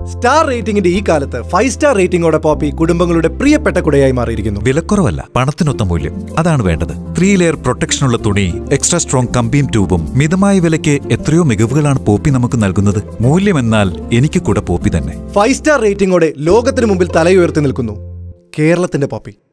Star റേറ്റിംഗിന്റെ ഈ കാലത്ത് 5 star റേറ്റിംഗോടെ poppy കുടുംബങ്ങളുടെ പ്രിയപ്പെട്ട കുടയായി മാറിയിരിക്കുന്നു. വിലക്കുറവല്ല, പണത്തിനൊത്ത മൂല്യം. അതാണ് വേണ്ടത്. 3 ലെയർ പ്രൊട്ടക്ഷനുള്ള തുണി, എക്സ്ട്രാ സ്ട്രോങ് കമ്പിയും ട്യൂബും, മിതമായ വിലയ്ക്ക് എത്രയോ മികവുകളാണ് പോപ്പി നമുക്ക് നൽകുന്നത്. മൂല്യമെന്നാൽ എനിക്ക് കൂടെ പോപ്പി തന്നെ. 5 സ്റ്റാർ റേറ്റിംഗോടെ ലോകത്തിന് മുമ്പിൽ തലയുയർത്തി നിൽക്കുന്നു കേരളത്തിന്റെ പോപ്പി.